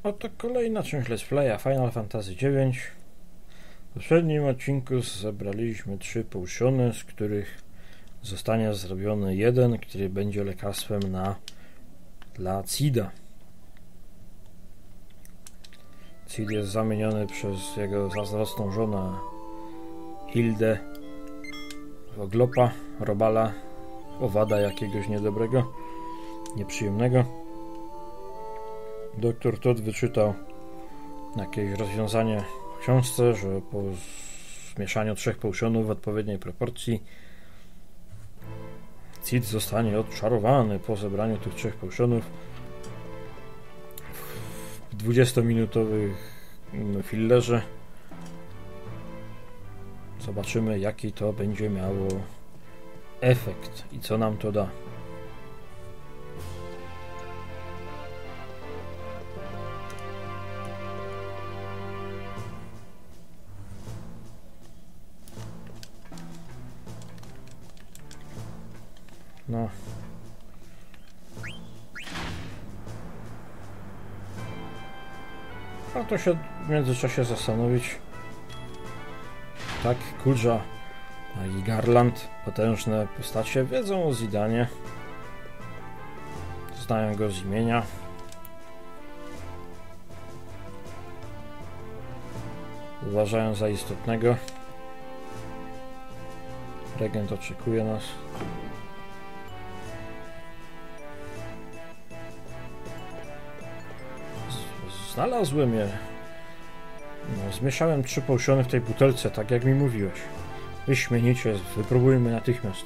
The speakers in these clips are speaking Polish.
Oto kolejna część Let's Playa Final Fantasy IX. W poprzednim odcinku zebraliśmy 3 potiony, z których zostanie zrobiony jeden, który będzie lekarstwem dla Cida. Cid jest zamieniony przez jego zazdrosną żonę Hildę w oglopa, robala, owada jakiegoś niedobrego, nieprzyjemnego. Doktor Todd wyczytał jakieś rozwiązanie w książce, że po zmieszaniu 3 potionów w odpowiedniej proporcji Cid zostanie odczarowany po zebraniu tych 3 potionów. W 20-minutowych fillerze zobaczymy, jaki to będzie miało efekt i co nam to da. No. Warto się w międzyczasie zastanowić. Tak, Kuldża i Garland, potężne postacie, wiedzą o Zidanie. Znają go z imienia. Uważają za istotnego. Regent oczekuje nas. Znalazłem je. No, zmieszałem 3 potiony w tej butelce, tak jak mi mówiłeś. Wyśmienicie, wypróbujmy natychmiast.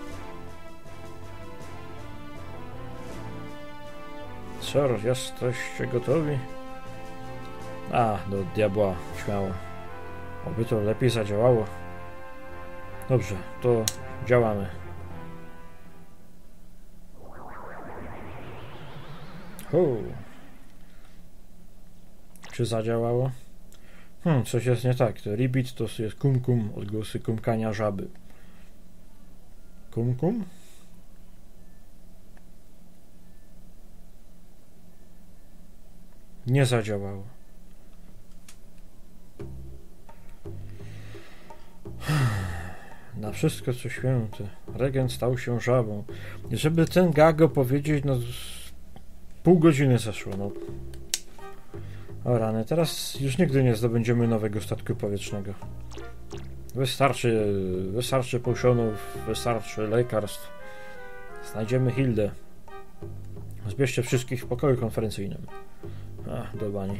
Sir, jesteście gotowi? A, do diabła, śmiało. Oby to lepiej zadziałało. Dobrze, to działamy. Czy zadziałało? Coś jest nie tak. To ribit to jest kum-kum, odgłosy kumkania żaby. Kum-kum? Nie zadziałało. Na wszystko co święte. Regent stał się żabą. I żeby ten gag opowiedzieć, no pół godziny zeszło, no. O rany, teraz już nigdy nie zdobędziemy nowego statku powietrznego. Wystarczy potionów, wystarczy lekarstw. Znajdziemy Hildę. Zbierzcie wszystkich w pokoju konferencyjnym. Do bani.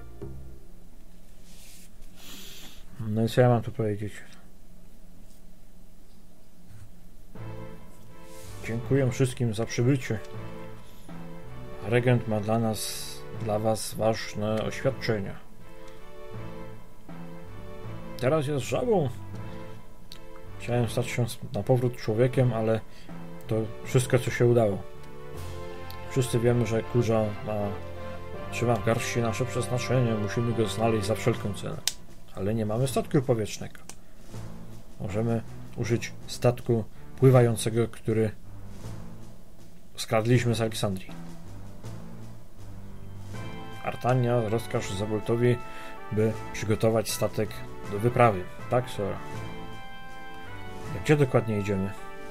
No i co ja mam tu powiedzieć? Dziękuję wszystkim za przybycie. Regent ma dla was ważne oświadczenia. Teraz jest żabą. Chciałem stać się na powrót człowiekiem, ale to wszystko co się udało. Wszyscy wiemy, że Kuldża trzyma w garści nasze przeznaczenie. Musimy go znaleźć za wszelką cenę. Ale nie mamy statku powietrznego. Możemy użyć statku pływającego, który skradliśmy z Aleksandrii. Artania rozkaż Zaboltowi, by przygotować statek do wyprawy. Tak, sir. Gdzie dokładnie idziemy?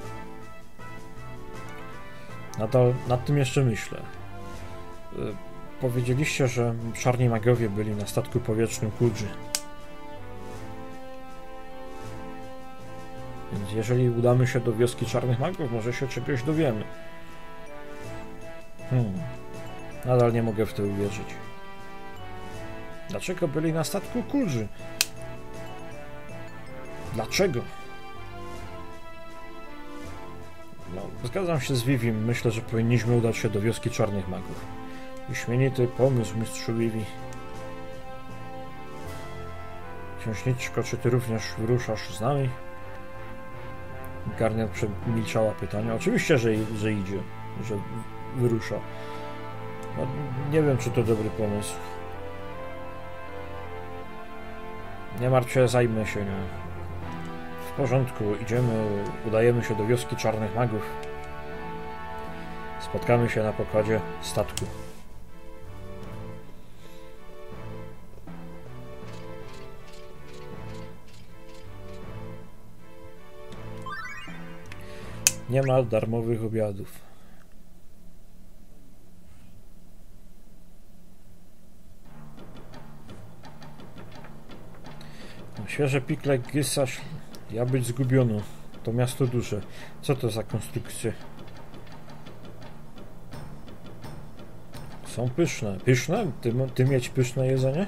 Nadal nad tym jeszcze myślę. Powiedzieliście, że czarni magowie byli na statku powietrznym Kuldży. Więc jeżeli udamy się do wioski czarnych magów, może się czegoś dowiemy. Nadal nie mogę w to uwierzyć. Dlaczego byli na statku Kuldży? Dlaczego? No, zgadzam się z Vivim. Myślę, że powinniśmy udać się do wioski czarnych magów. Wyśmienity pomysł, mistrzu Vivi. Księżniczko, czy ty również wyruszasz z nami? Garnier przemilczała pytania. Oczywiście, że idzie, że wyrusza. No, nie wiem, czy to dobry pomysł. Nie martw się, zajmę się nią. W porządku, udajemy się do wioski czarnych magów. Spotkamy się na pokładzie statku. Nie ma darmowych obiadów. Świeże pikle Gysasz. Ja być zgubiono. To miasto duże. Co to za konstrukcje? Są pyszne. Pyszne? Ty mieć pyszne jedzenie?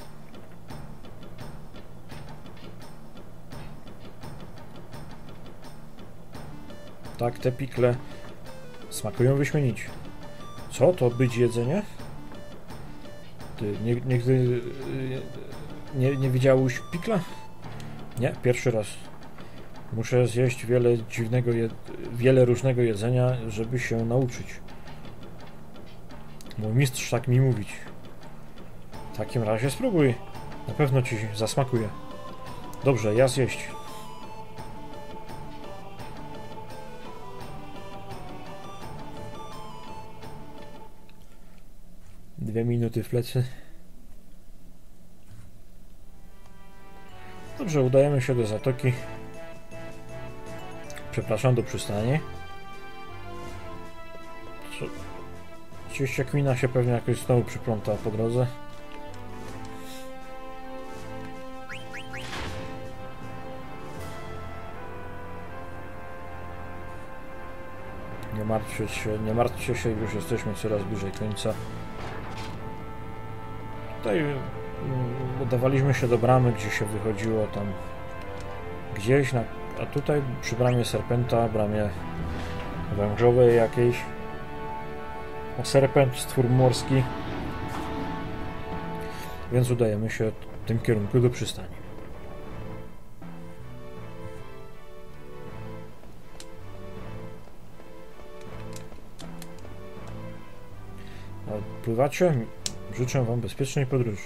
Tak, te pikle smakują wyśmienicie. Co to być jedzenie? Ty nigdy nie widziałeś pikla? Nie, pierwszy raz. Muszę zjeść wiele różnego jedzenia, żeby się nauczyć. Mój mistrz tak mi mówić. W takim razie spróbuj. Na pewno ci zasmakuje. Dobrze, ja zjeść. Dwie minuty w plecy. Dobrze, udajemy się do zatoki. Przepraszam, do przystani. Oczywiście Quina się pewnie jakoś znowu przypląta po drodze. Nie martwcie się, już jesteśmy coraz bliżej końca. Tutaj udawaliśmy się do bramy, gdzie się wychodziło tam gdzieś, a tutaj przy bramie Serpenta, bramie wężowej jakiejś. Serpent, stwór morski. Więc udajemy się w tym kierunku do przystani. Pływacie? Życzę wam bezpiecznej podróży.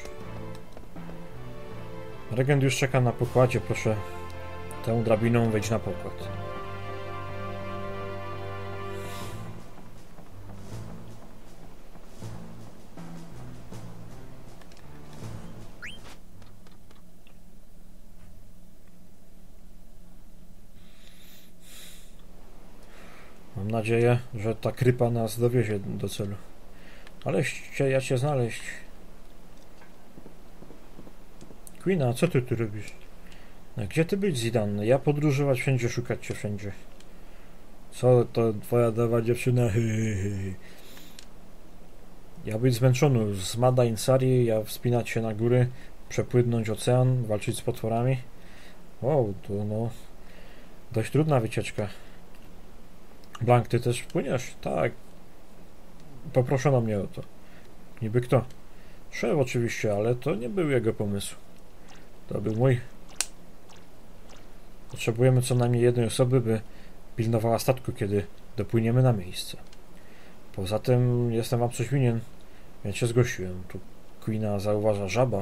Regent już czeka na pokładzie, proszę tą drabiną wejdź na pokład. Mam nadzieję, że ta krypa nas dowiezie do celu. Ale ja cię znaleźć. Quina, co ty tu robisz? Gdzie ty być, Zidane? Ja podróżować wszędzie, szukać cię wszędzie. Co to twoja nowa dziewczyna? Ja być zmęczony z Mada Insari, ja wspinać się na góry, przepłynąć ocean, walczyć z potworami. Wow, to no... dość trudna wycieczka. Blank, ty też płyniesz? Tak. Poproszono mnie o to. Niby kto? Szef oczywiście, ale to nie był jego pomysł. To był mój. Potrzebujemy co najmniej jednej osoby, by pilnowała statku, kiedy dopłyniemy na miejsce. Poza tym jestem wam coś winien, więc się zgłosiłem. Tu Quina zauważa żaba.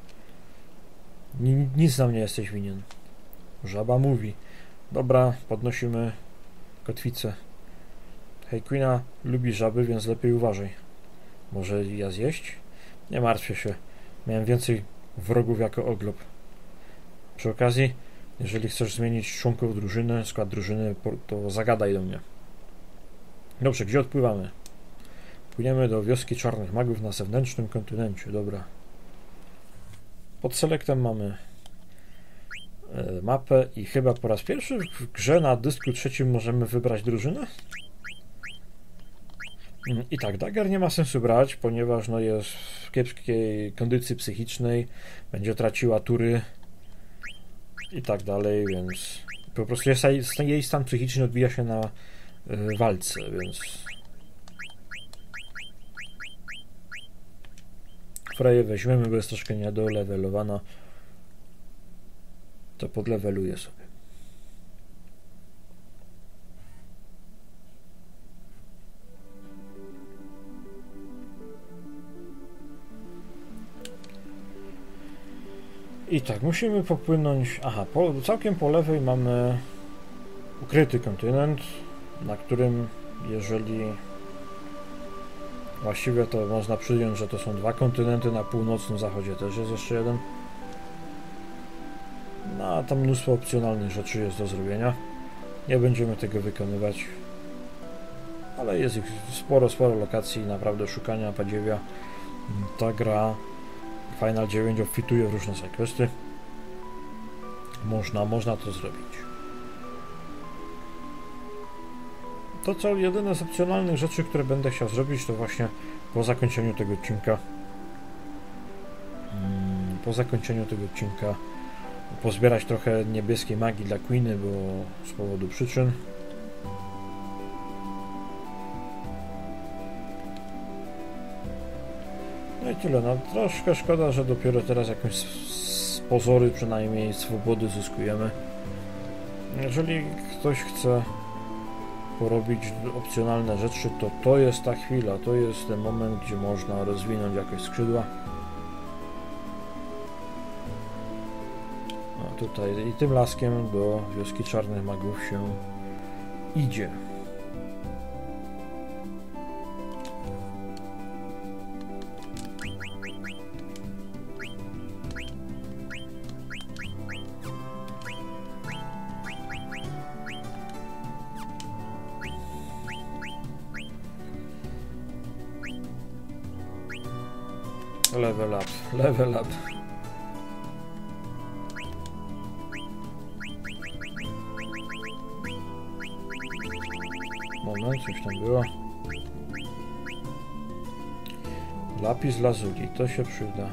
Nic nam nie jesteś winien. Żaba mówi. Dobra, podnosimy kotwicę. Hej, Quina lubi żaby, więc lepiej uważaj. Może ja zjeść? Nie martwcie się. Miałem więcej wrogów jako oglop. Przy okazji, jeżeli chcesz zmienić członków drużyny, skład drużyny, to zagadaj do mnie. Dobrze, gdzie odpływamy? Płyniemy do wioski czarnych magów na zewnętrznym kontynencie. Dobra. Pod selektem mamy mapę i chyba po raz pierwszy w grze na dysku trzecim możemy wybrać drużynę. I tak, Dagger nie ma sensu brać, ponieważ no jest w kiepskiej kondycji psychicznej, będzie traciła tury i tak dalej, więc po prostu jej stan psychiczny odbija się na walce, więc Freję weźmiemy, bo jest troszkę niedolewelowana, to podleweluję sobie. I tak, musimy popłynąć... Aha, całkiem po lewej mamy ukryty kontynent, na którym, jeżeli... Właściwie to można przyjąć, że to są dwa kontynenty, na północnym zachodzie też jest jeszcze jeden. No, a tam mnóstwo opcjonalnych rzeczy jest do zrobienia. Nie będziemy tego wykonywać. Ale jest ich sporo lokacji, naprawdę szukania podziewia. Ta gra Final 9 obfituje w różne sidequesty. Można to zrobić. To co, jedyne z opcjonalnych rzeczy, które będę chciał zrobić, to właśnie po zakończeniu tego odcinka pozbierać trochę niebieskiej magii dla Queeny, bo z powodu przyczyn. No i tyle, no troszkę szkoda, że dopiero teraz jakąś z pozory przynajmniej swobody zyskujemy. Jeżeli ktoś chce porobić opcjonalne rzeczy, to jest ta chwila, to jest ten moment, gdzie można rozwinąć jakoś skrzydła. A tutaj i tym laskiem do wioski Czarnych Magów się idzie. Level up, level up. Moment, coś tam było. Lapis lazuli, to się przyda.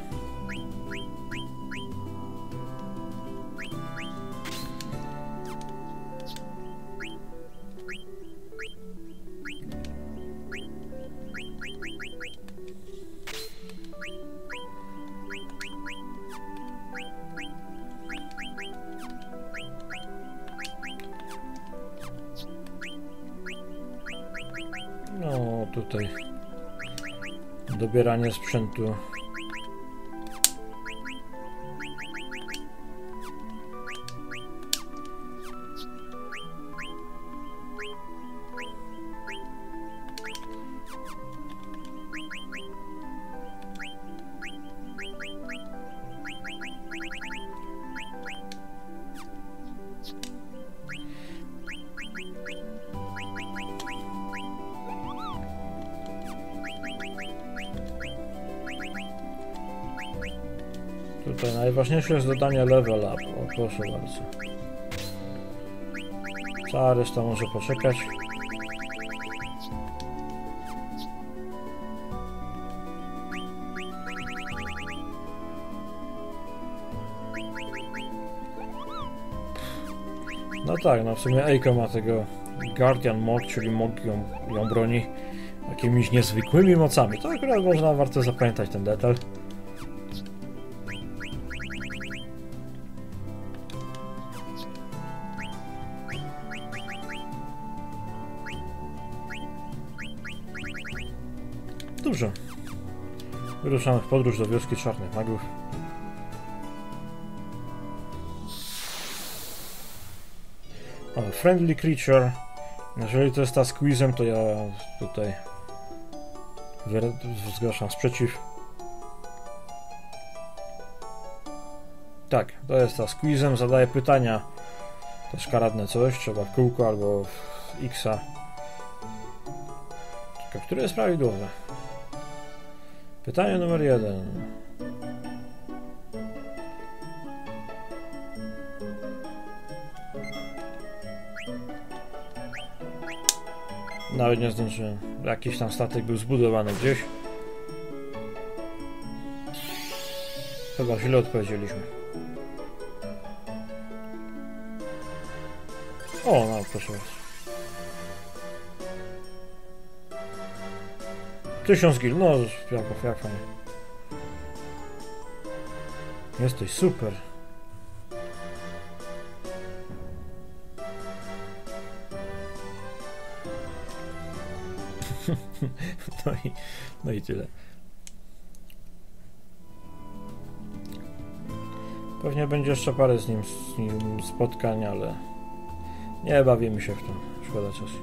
No, tutaj dobieranie sprzętu. Tutaj najważniejsze jest dodanie level up. O, proszę bardzo. Cała reszta może poczekać. No tak, no w sumie Eiko ma tego Guardian Mod, czyli Mog ją broni jakimiś niezwykłymi mocami. To akurat warto zapamiętać ten detal. Dobrze. Wyruszamy w podróż do wioski Czarnych Magów. O, friendly creature. Jeżeli to jest ta z quizem, to ja tutaj zgłaszam sprzeciw. Tak, to jest ta z quizem. Zadaje pytania. To szkaradne coś. Trzeba w kółko albo w X-a. Czekaj, które jest prawidłowe? Pytanie numer 1. Nawet nie zdążyłem. Jakiś tam statek był zbudowany gdzieś. Chyba źle odpowiedzieliśmy. O, no proszę bardzo. 1000 gil, no jak fajnie. Jesteś super. No i tyle. Pewnie będzie jeszcze parę z nim spotkań, ale nie bawimy się w to. Szkoda czasu.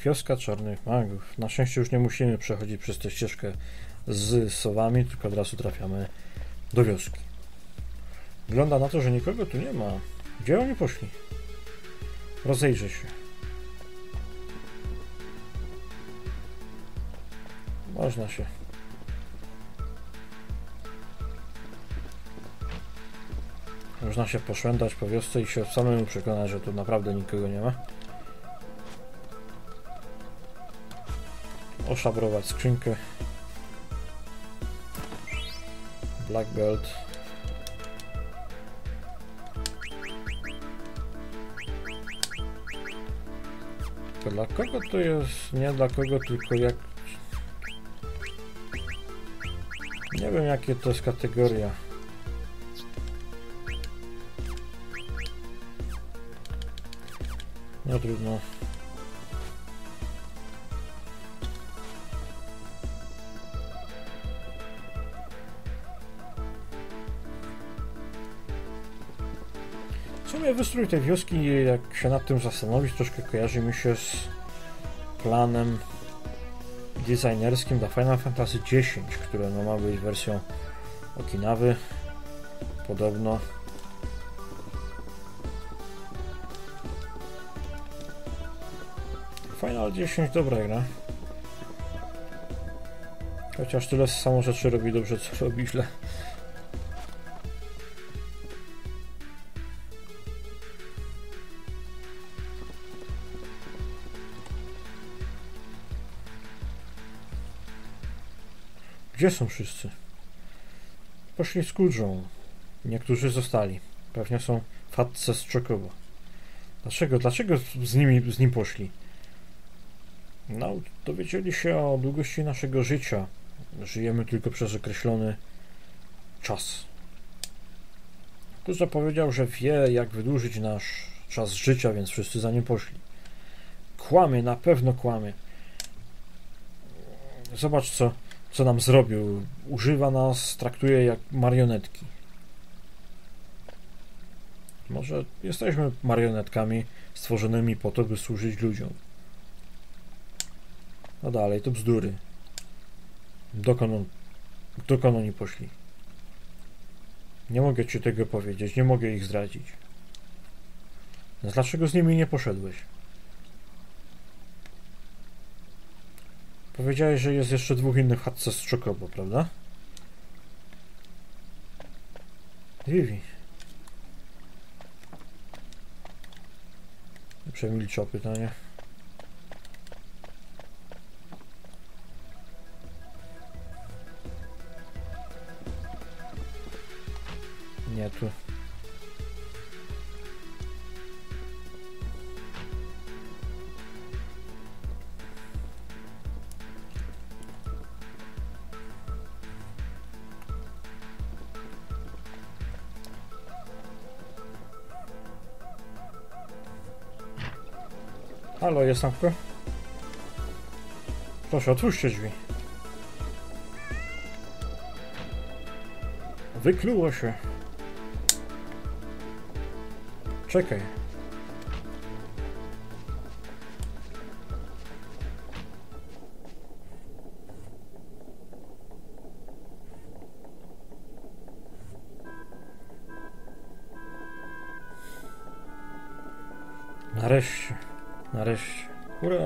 Wioska Czarnych Magów. Na szczęście już nie musimy przechodzić przez tę ścieżkę z sowami, tylko od razu trafiamy do wioski. Wygląda na to, że nikogo tu nie ma. Gdzie oni poszli? Rozejrzę się. Można się. Można się poszwędać po wiosce i się samemu przekonać, że tu naprawdę nikogo nie ma. Oszabrować skrzynkę. Black Belt. To dla kogo to jest? Nie dla kogo, tylko jak... Nie wiem, jakie to jest kategoria. No trudno. W sumie wystrój tej wioski, jak się nad tym zastanowić, troszkę kojarzy mi się z planem designerskim dla Final Fantasy X, które no ma być wersją Okinawy. Podobno. Final 10 dobra gra. Chociaż tyle samo rzeczy robi dobrze, co robi źle. Gdzie są wszyscy? Poszli z Kudżą. Niektórzy zostali. Pewnie są w chatce z Chocobo. Dlaczego z nim poszli? No, dowiedzieli się o długości naszego życia. Żyjemy tylko przez określony czas. Kudża powiedział, że wie, jak wydłużyć nasz czas życia, więc wszyscy za nim poszli. Kłamie, na pewno kłamie. Zobacz, co nam zrobił. Używa nas, traktuje jak marionetki. Może jesteśmy marionetkami stworzonymi po to, by służyć ludziom. No dalej, to bzdury. Dokąd oni poszli? Nie mogę ci tego powiedzieć, nie mogę ich zdradzić. No dlaczego z nimi nie poszedłeś? Powiedziałeś, że jest jeszcze dwóch innych w chatce z Chocobo, prawda? Vivi. Przemilczał pytanie. Nie tu. Halo, jest tam kto? Proszę, otwórzcie drzwi. Wykluło się. Czekaj. Nareszcie. Nareszcie. Hurra.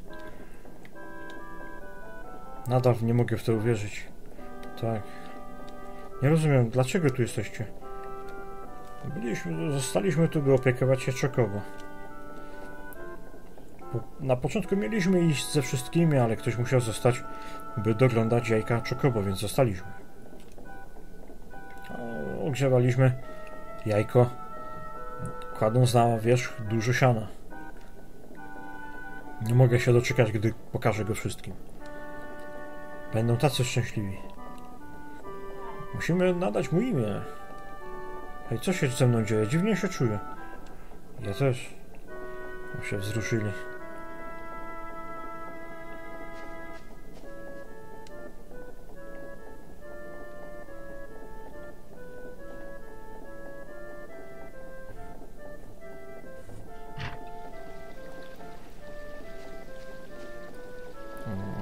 Nadal nie mogę w to uwierzyć. Tak. Nie rozumiem, dlaczego tu jesteście? Zostaliśmy tu, by opiekować się Chocobo. Na początku mieliśmy iść ze wszystkimi, ale ktoś musiał zostać, by doglądać jajka Chocobo, więc zostaliśmy. Ogrzewaliśmy jajko, kładąc na wierzch dużo siana. Nie mogę się doczekać, gdy pokażę go wszystkim. Będą tacy szczęśliwi. Musimy nadać mu imię. Hej, co się ze mną dzieje? Dziwnie się czuję. Ja też. Się wzruszyli.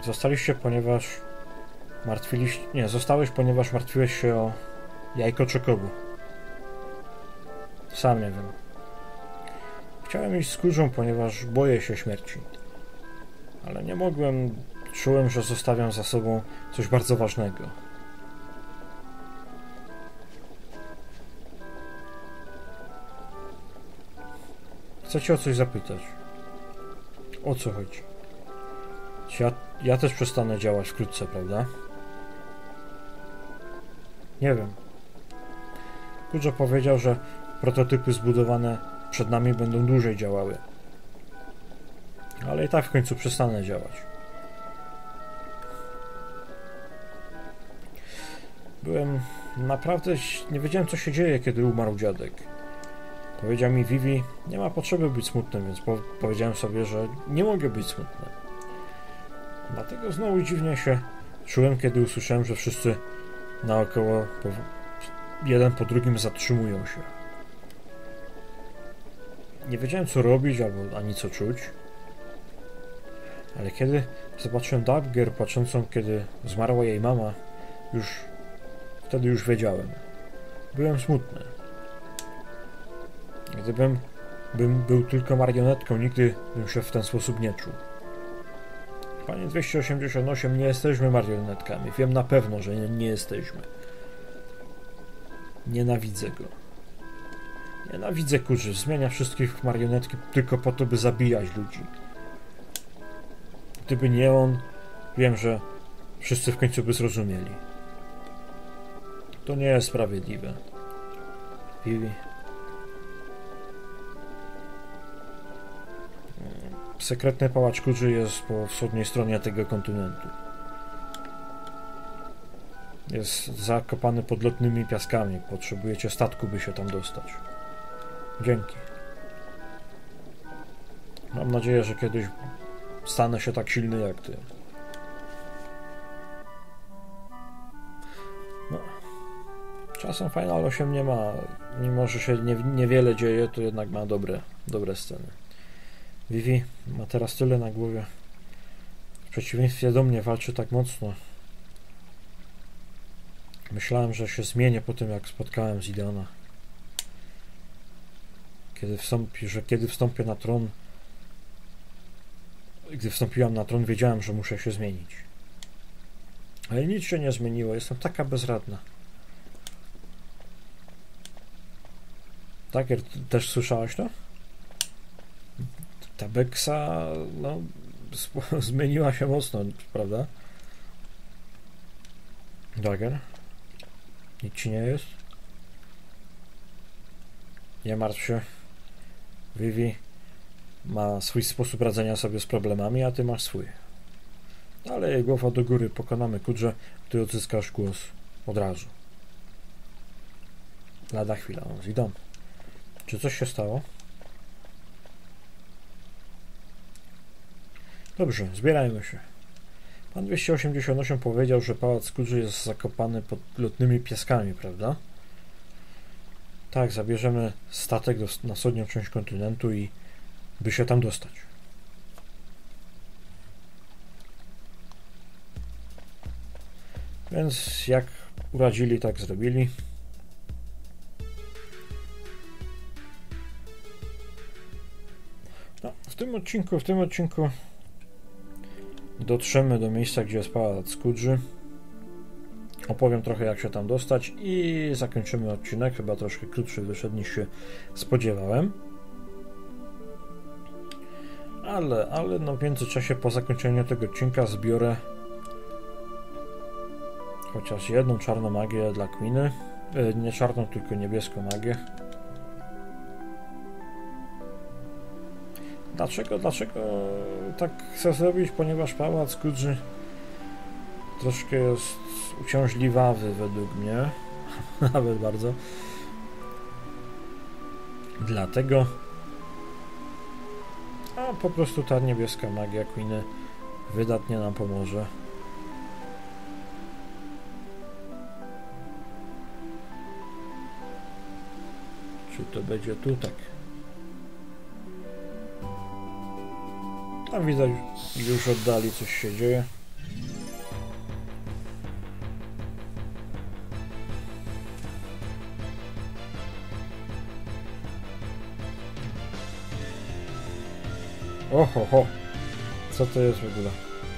Zostaliście, ponieważ martwiliście... Nie, zostałeś, ponieważ martwiłeś się o jajko Chocobo. Sam nie wiem. Chciałem iść z kurzą, ponieważ boję się śmierci. Ale nie mogłem. Czułem, że zostawiam za sobą coś bardzo ważnego. Chcę cię o coś zapytać. O co chodzi? Ja też przestanę działać wkrótce, prawda? Nie wiem. Kurze powiedział, że prototypy zbudowane przed nami będą dłużej działały. Ale i tak w końcu przestanę działać. Byłem naprawdę... Nie wiedziałem, co się dzieje, kiedy umarł dziadek. Powiedział mi Vivi, nie ma potrzeby być smutnym, więc powiedziałem sobie, że nie mogę być smutny. Dlatego znowu dziwnie się czułem, kiedy usłyszałem, że wszyscy naokoło jeden po drugim zatrzymują się. Nie wiedziałem, co robić, albo ani co czuć. Ale kiedy zobaczyłem Dagger płaczącą, kiedy zmarła jej mama, wtedy już wiedziałem. Byłem smutny. Gdybym był tylko marionetką, nigdy bym się w ten sposób nie czuł. Panie 288, nie jesteśmy marionetkami. Wiem na pewno, że nie jesteśmy. Nienawidzę go. Nienawidzę kurzy. Zmienia wszystkich w marionetki tylko po to, by zabijać ludzi. Gdyby nie on, wiem, że wszyscy w końcu by zrozumieli. To nie jest sprawiedliwe. Vivi. Sekretny pałacz kurzy jest po wschodniej stronie tego kontynentu. Jest zakopany pod lotnymi piaskami. Potrzebujecie statku, by się tam dostać. Dzięki. Mam nadzieję, że kiedyś stanę się tak silny jak ty. No. Czasem Final 8 nie ma, mimo że się niewiele dzieje, to jednak ma dobre sceny. Vivi ma teraz tyle na głowie. W przeciwieństwie do mnie walczy tak mocno. Myślałem, że się zmienię po tym, jak spotkałem Zidana. Kiedy wstąpię na tron, gdy wstąpiłam na tron, wiedziałem, że muszę się zmienić. Ale nic się nie zmieniło. Jestem taka bezradna. Tak, też słyszałaś to? Ta Beksa, no, zmieniła się mocno, prawda? Dagger? Nic ci nie jest? Nie martw się. Vivi ma swój sposób radzenia sobie z problemami, a ty masz swój. Ale głowa do góry, pokonamy kurze, gdy odzyskasz głos od razu. Lada chwila, Zidane. Czy coś się stało? Dobrze, zbierajmy się. Pan 288 powiedział, że pałac kurzy jest zakopany pod lotnymi piaskami, prawda? Tak, zabierzemy statek na wschodnią część kontynentu i by się tam dostać. Więc jak uradzili, tak zrobili. No, w tym odcinku dotrzemy do miejsca, gdzie jest pałac Kudży. Opowiem trochę, jak się tam dostać i zakończymy odcinek. Chyba troszkę krótszy wyszedł, niż się spodziewałem. Ale no w międzyczasie, po zakończeniu tego odcinka, zbiorę chociaż jedną czarną magię dla Queeny. Nie czarną, tylko niebieską magię. Dlaczego tak chcę zrobić? Ponieważ pałac Kudży troszkę jest uciążliwawy według mnie. Nawet bardzo. Dlatego po prostu ta niebieska magia Queeny wydatnie nam pomoże. Czy to będzie tu? Tak. Tam widać, już oddali, coś się dzieje. Oho, ho. Co to jest w ogóle?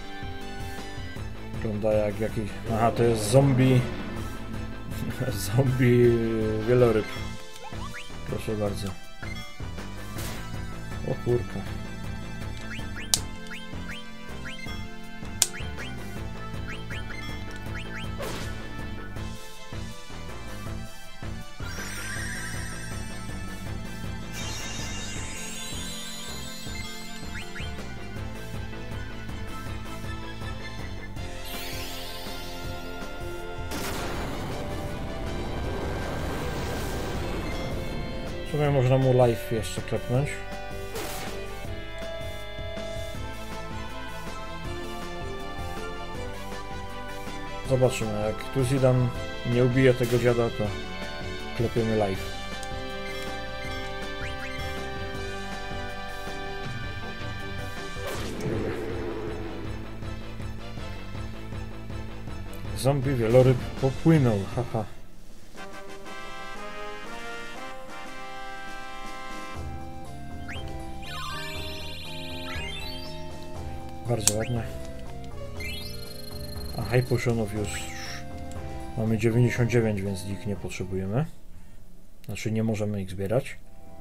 Wygląda jak jakiś... Aha, to jest zombie... zombie wieloryb. Proszę bardzo. O kurka. W sumie można mu life jeszcze klepnąć. Zobaczymy, jak tu Zidane nie ubije tego dziada, to klepiemy life. Zombie wieloryb popłynął, haha. Bardzo ładnie. A high potionów już mamy 99, więc ich nie potrzebujemy. Znaczy nie możemy ich zbierać.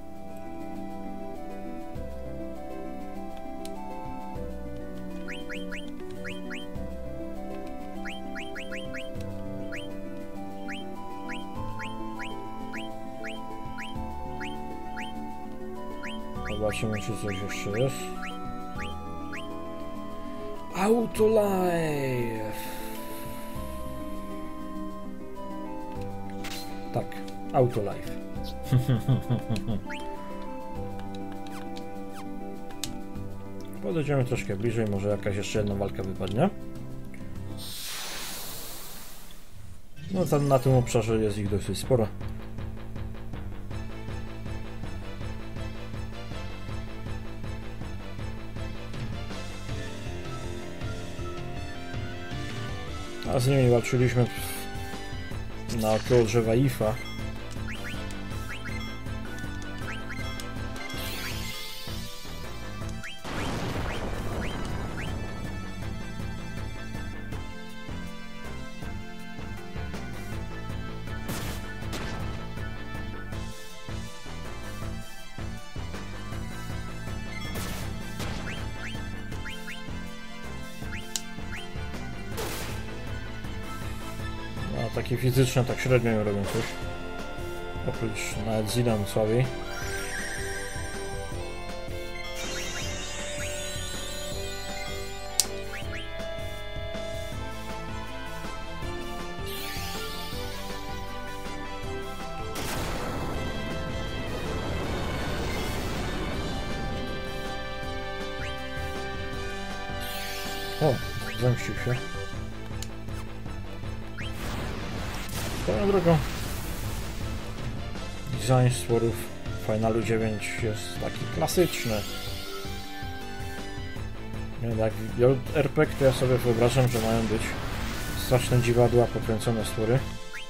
Zobaczymy, czy coś jeszcze jest. Autolife. Tak, Autolife. Podejdziemy troszkę bliżej, może jakaś jeszcze jedna walka wypadnie. No tam na tym obszarze jest ich dosyć sporo. A z nimi walczyliśmy naokoło drzewa Ifa. Takie fizyczne tak średnio ją robią coś. Oprócz nawet Zidane słabiej. O, zemścił się. Swoją drogą, design stworów Finalu 9 jest taki klasyczny. Jak RPG, to ja sobie wyobrażam, że mają być straszne dziwadła, pokręcone stwory.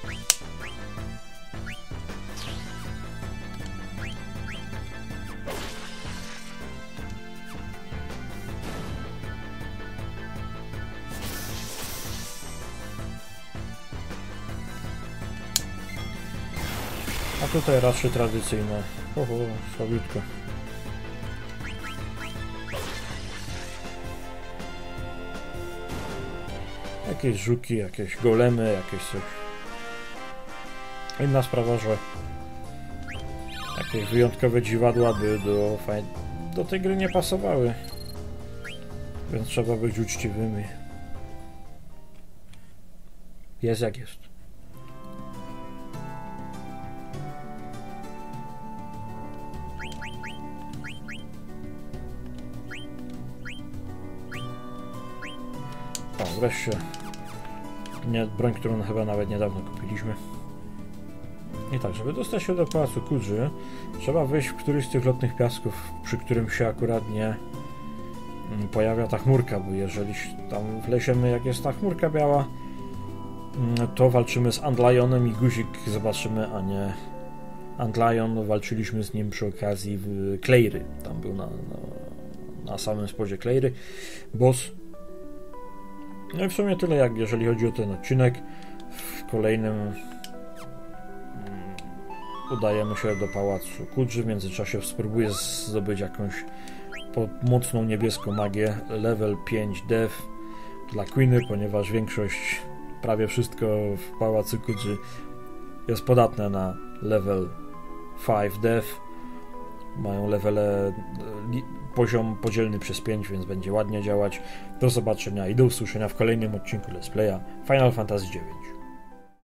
A tutaj raczej tradycyjne. Oho, słabiutko. Jakieś żuki, jakieś golemy, jakieś coś. Inna sprawa, że jakieś wyjątkowe dziwadła by do tej gry nie pasowały. Więc trzeba być uczciwymi. Jest jak jest. O, wreszcie. Nie, broń, którą chyba nawet niedawno kupiliśmy. I tak, żeby dostać się do Pałacu Kurzy, trzeba wejść w któryś z tych lotnych piasków, przy którym się akurat nie pojawia ta chmurka, bo jeżeli tam wlesiemy, jak jest ta chmurka biała, to walczymy z Andlionem i guzik zobaczymy, a nie Andlion. Walczyliśmy z nim przy okazji w Clayry. Tam był na samym spodzie Cleiry, boss. No i w sumie tyle, jak jeżeli chodzi o ten odcinek. W kolejnym udajemy się do Pałacu Kudży. W międzyczasie spróbuję zdobyć jakąś mocną niebieską magię, level 5 dev dla Queeny, ponieważ większość, prawie wszystko w Pałacu Kudży jest podatne na level 5 dev. Mają levele, poziom podzielny przez 5, więc będzie ładnie działać. Do zobaczenia i do usłyszenia w kolejnym odcinku Let's Playa Final Fantasy IX.